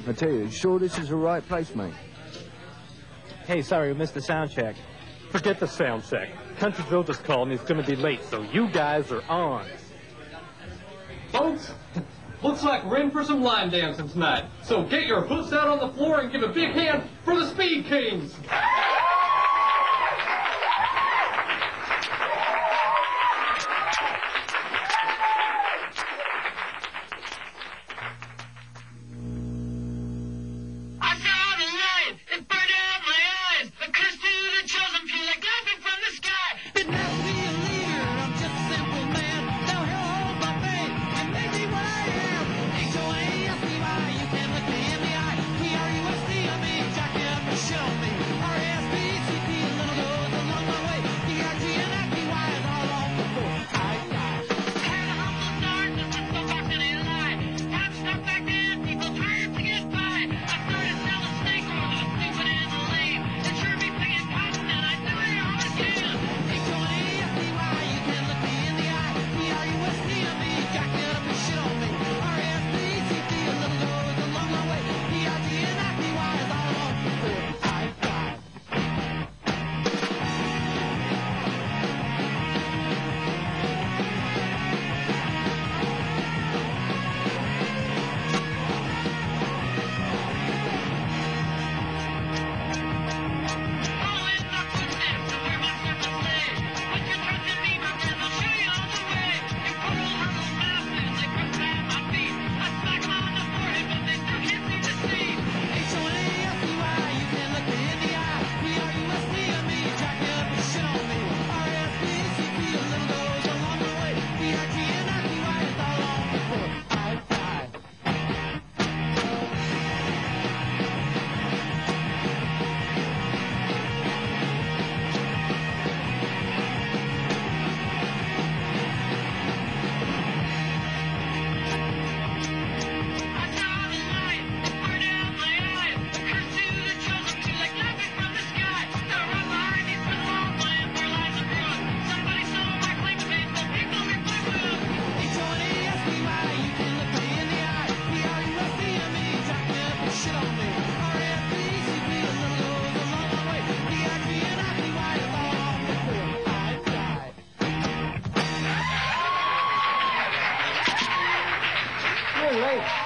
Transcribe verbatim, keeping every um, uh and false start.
I tell you, sure this is the right place, mate? Hey, sorry, we missed the sound check. Forget the sound check. Countryville just called and he's going to be late, so you guys are on. Folks, looks like we're in for some line dancing tonight. So get your hooves out on the floor and give a big hand for the Speedkings. Late.